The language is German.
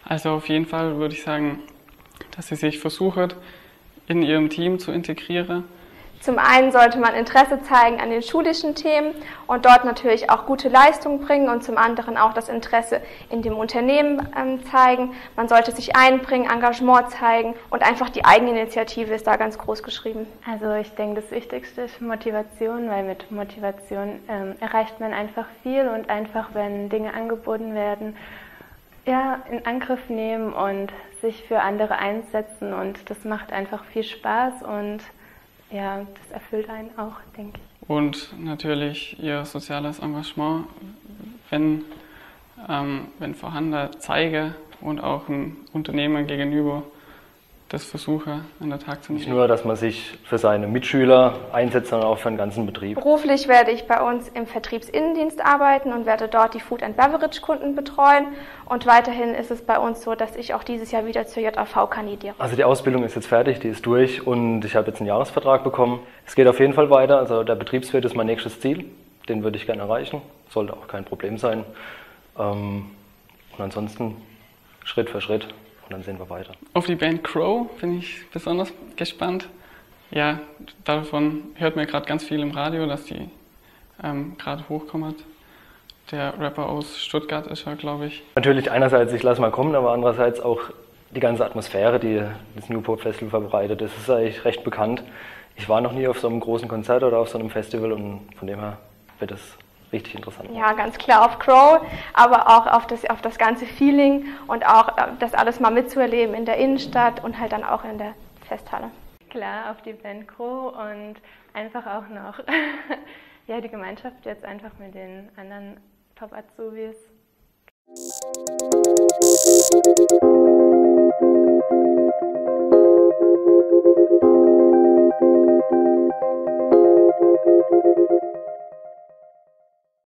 Also auf jeden Fall würde ich sagen, dass sie sich versucht, in ihrem Team zu integrieren. Zum einen sollte man Interesse zeigen an den schulischen Themen und dort natürlich auch gute Leistungen bringen und zum anderen auch das Interesse in dem Unternehmen zeigen. Man sollte sich einbringen, Engagement zeigen und einfach die Eigeninitiative ist da ganz groß geschrieben. Also ich denke, das Wichtigste ist Motivation, weil mit Motivation erreicht man einfach viel und einfach, wenn Dinge angeboten werden, ja, in Angriff nehmen und sich für andere einsetzen und das macht einfach viel Spaß und ja, das erfüllt einen auch, denke ich. Und natürlich ihr soziales Engagement, wenn vorhanden, zeige und auch ein Unternehmen gegenüber das versuche an den Tag zu legen. Nicht nur, dass man sich für seine Mitschüler einsetzt, sondern auch für den ganzen Betrieb. Beruflich werde ich bei uns im Vertriebsinnendienst arbeiten und werde dort die Food and Beverage Kunden betreuen. Und weiterhin ist es bei uns so, dass ich auch dieses Jahr wieder zur JAV kandidiere. Also die Ausbildung ist jetzt fertig, die ist durch und ich habe jetzt einen Jahresvertrag bekommen. Es geht auf jeden Fall weiter, also der Betriebswirt ist mein nächstes Ziel. Den würde ich gerne erreichen, sollte auch kein Problem sein. Und ansonsten Schritt für Schritt. Und dann sehen wir weiter. Auf die Band Crow bin ich besonders gespannt. Ja, davon hört man gerade ganz viel im Radio, dass die gerade hochkommt. Der Rapper aus Stuttgart ist er, glaube ich. Natürlich einerseits, ich lasse mal kommen, aber andererseits auch die ganze Atmosphäre, die das Newport Festival verbreitet. Das ist eigentlich recht bekannt. Ich war noch nie auf so einem großen Konzert oder auf so einem Festival und von dem her wird es richtig interessant. Ja, ganz klar auf Crow, aber auch auf das ganze Feeling und auch das alles mal mitzuerleben in der Innenstadt und halt dann auch in der Festhalle. Klar, auf die Band Crow und einfach auch noch ja, die Gemeinschaft jetzt einfach mit den anderen Top-Azubis.